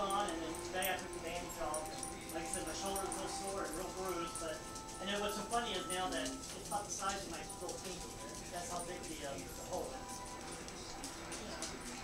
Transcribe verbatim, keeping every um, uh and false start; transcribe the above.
on, and then today I took the bandage off. And like I said, my shoulder was real sore and real bruised, but and then what's so funny is now that it's about the size of my little pinky. That's how big the, um, the hole is.